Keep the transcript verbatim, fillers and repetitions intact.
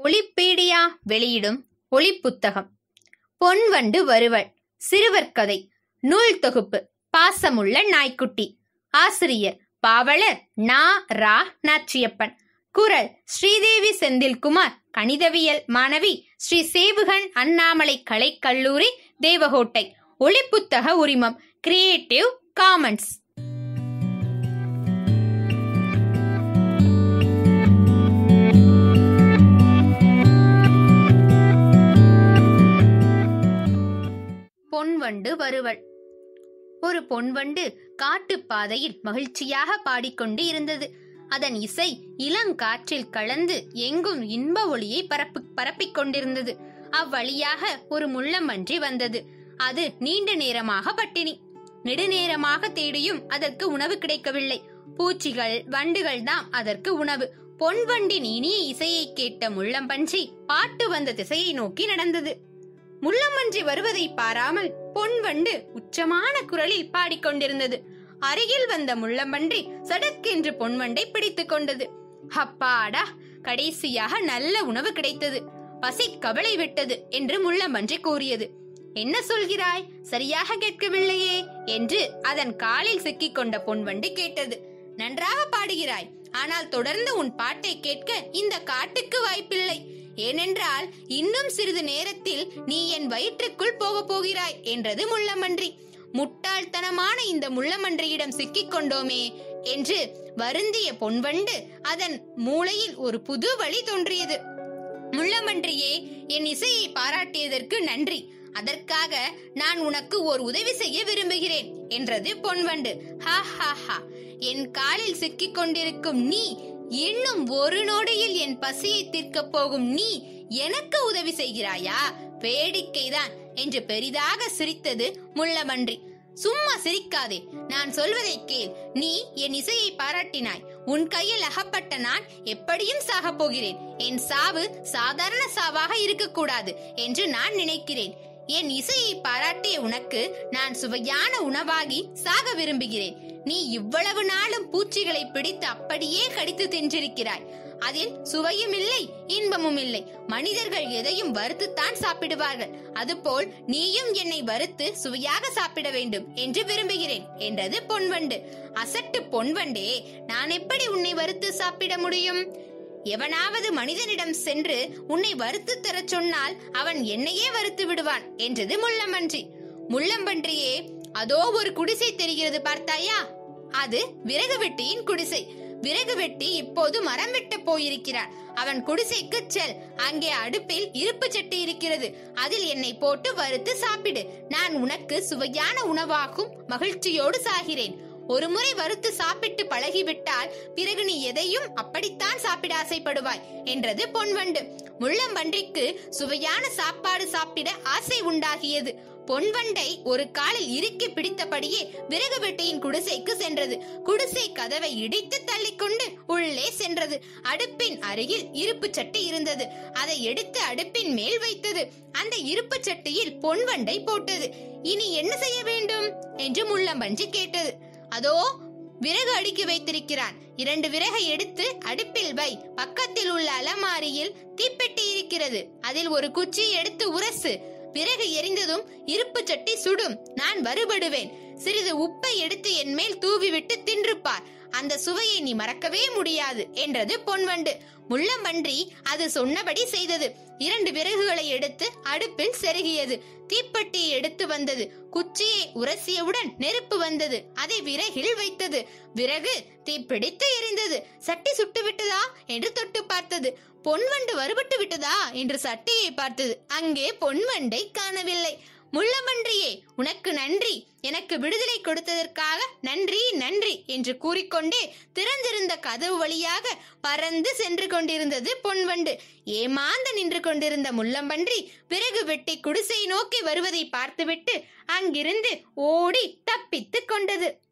ஒலிப்பீடியா வெளியிடும் ஒலிப்புத்தகம் பொன்வண்டு வருவள் சிறுவர் கதை நூல் தொகுப்பு பாசமுள்ள நாய்க்குட்டி. ஆசிரியர் பாவலர் நா ரா நாச்சியப்பன். குரல் ஸ்ரீதேவி செந்தில்குமார். கணிதவியல் மாணவி, ஸ்ரீ சேவுகன் அண்ணாமலை கலைக்கல்லூரி, தேவகோட்டை. ஒலிப்புத்தக உரிமம் கிரியேட்டிவ் காமன்ஸ். பொன்வண்டு வருவள். ஒரு பொன்வண்டு காட்டுப் பாதையில் மகிழ்ச்சியாக பாடிக்கொண்டு இருந்தது. அதன் இசை இளங்காற்றில் கலந்து எங்கும் இன்ப ஒளியை பரப்பு பரப்பிக் கொண்டிருந்தது. அவ்வழியாக ஒரு முள்ளம்பன்றி வந்தது. அது நீண்ட நேரமாக பட்டினி. நெடுநேரமாக தேடியும் அதற்கு உணவு கிடைக்கவில்லை. பூச்சிகள் வண்டுகள் தான் அதற்கு உணவு. பொன்வண்டின் இனிய இசையை கேட்ட முள்ளம்பன்றி பாட்டு வந்த திசையை நோக்கி நடந்தது. முள்ளம்பன்றி வருவதை பாராமல் பொன்வண்டு உச்சமான குரலில் பாடிக்கொண்டிருந்தது. அருகில் வந்த முள்ளம்பன்றி சடக்கென்று பொன்வண்டை பிடித்துக் கொண்டது. அப்பாடா, கடைசியாக நல்ல உணவு கிடைத்தது, பசி கவலை விட்டது என்று முள்ளம்பன்றி கூறியது. என்ன சொல்கிறாய், சரியாக கேட்கவில்லையே என்று அதன் காலில் சிக்கிக் கொண்ட பொன்வண்டு கேட்டது. நன்றாக பாடுகிறாய், ஆனால் தொடர்ந்து உன் பாட்டை கேட்க இந்த காட்டுக்கு வாய்ப்பில்லை. ஏனென்றால் இன்னும் சிறிது நேரத்தில் நீ என் வயிற்றுக்குள் போக போகிறாய் என்றது முள்ளம்பன்றி. முட்டாள்தனமான இந்த முள்ளம்பன்றியிடம் சிக்கிக் கொண்டோமே என்று வருந்திய பொன்வண்டு அதன் மூளையில் ஒரு புது வழி தோன்றியது. முள்ளம்பன்றியே, என் இசையை பாராட்டியதற்கு நன்றி. அதற்காக நான் உனக்கு ஒரு உதவி செய்ய விரும்புகிறேன் என்றது பொன்வண்டு. ஹா ஹா ஹா, என் காலில் சிக்கிக் கொண்டிருக்கும் நீ, இன்னும் ஒரு நொடியில் என் பசியை தீர்க்க போகும் நீ எனக்கு உதவி செய்கிறாயா? வேடிக்கைதான் என்று பெரிதாக சிரித்தது முள்ளம்பன்றி. சும்மா சிரிக்காதே, நான் சொல்வதை கேள். நீ என் இசையை பாராட்டினாய். உன் கையில் அகப்பட்ட நான் எப்படியும் சாக போகிறேன். என் சாவு சாதாரண சாவாக இருக்கக்கூடாது என்று நான் நினைக்கிறேன். என் இசையை பாராட்டிய உனக்கு நான் சுவையான உணவாகி சாக விரும்புகிறேன். நீ இவ்வளவு நாளும் பூச்சிகளை பிடித்து அப்படியே கடித்து தின்றிருக்கிறாய். அதில் சுவையும் இல்லை, இன்பமும் இல்லை. மனிதர்கள் எதையும் வறுத்துத்தான் சாப்பிடுவார்கள். அதுபோல் நீயும் என்னை வறுத்து சுவையாக சாப்பிட வேண்டும் என்று விரும்புகிறேன் என்றது பொன்வண்டு. அசட்டு பொன்வண்டே, நான் எப்படி உன்னை வறுத்து சாப்பிட முடியும்? எவனாவது மனிதனிடம் சென்று உன்னை வறுத்து தர சொன்னால் அவன் என்னையே வறுத்து விடுவான் என்றது முள்ளம்பன்றி. முள்ளம்பன்றியே, அதோ ஒரு குடிசை தெரிகிறது பார்த்தாயா? அது விறகு வெட்டியின் குடிசை. விறகு வெட்டி இப்போது மரம் வெட்ட போயிருக்கிறான். அவன் குடிசைக்கு செல். அங்கே அடுப்பில் இருப்பு சட்டி இருக்கிறது. அதில் என்னை போட்டு வறுத்து சாப்பிடு. நான் உனக்கு சுவையான உணவாகும் மகிழ்ச்சியோடு சாகிறேன். ஒரு முறை வறுத்து சாப்பிட்டு பழகிவிட்டால் பிறகு நீ எதையும் அப்படித்தான் சாப்பிட ஆசைப்படுவாய் என்றது பொன்வண்டு. முள்ளம்பன்றிக்கு சுவையான சாப்பாடு சாப்பிட ஆசை உண்டாகியது. பொன்வண்டை ஒரு காலில் இறுக்கி பிடித்தபடியே விறகு வெட்டியின் குடிசைக்கு சென்றது. குடிசை கதவை இடித்து தள்ளிக்கொண்டு உள்ளே சென்றது. அடுப்பின் அருகில் இருப்பு சட்டி இருந்தது. அதை எடுத்து அடுப்பின் மேல் வைத்தது. அந்த இருப்பு சட்டியில் பொன்வண்டை போட்டது. இனி என்ன செய்ய வேண்டும் என்று முள்ளம்பன்றி கேட்டது. அதோ விறகு அடுக்கி வைத்திருக்கிறான். இரண்டு விறகை எடுத்து அடுப்பில் வை. பக்கத்தில் உள்ள அலமாரியில் தீப்பெட்டி இருக்கிறது. அதில் ஒரு குச்சி எடுத்து உரசு. விறகு எரிந்ததும் இருப்பு சட்டி சுடும். நான் வருபடுவேன். சிறிது உப்பை எடுத்து என் மேல் தூவிவிட்டு தின்றுப்பார். அந்த சுவையை நீ மறக்கவே முடியாது என்றது பொன்வண்டு. முள்ளம்பன்றி அது சொன்னபடி செய்தது. இரண்டு விறகுகளை எடுத்து அடுப்பில் செருகியது. தீப்பெட்டியை எடுத்து வந்தது. குச்சியை உரசியவுடன் நெருப்பு வந்தது. அதை விறகில் வைத்தது. விறகு தீப்பிடித்து எரிந்தது. சட்டி சுட்டு விட்டதா என்று தொட்டு பார்த்தது. பொன்வண்டு வருபட்டு விட்டதா என்று சட்டியை பார்த்தது. அங்கே பொன்வண்டை காணவில்லை. முள்ளம்பன்றியே, உனக்கு நன்றி. எனக்கு விடுதலை கொடுத்ததற்காக நன்றி நன்றி என்று கூறிக்கொண்டே திறந்திருந்த கதவு வழியாக பறந்து சென்று கொண்டிருந்தது பொன்வண்டு. ஏமாந்து நின்று கொண்டிருந்த முள்ளம்பன்றி விறகு வெட்டி குடிசை நோக்கி வருவதை பார்த்துவிட்டு அங்கிருந்து ஓடி தப்பித்துக் கொண்டது.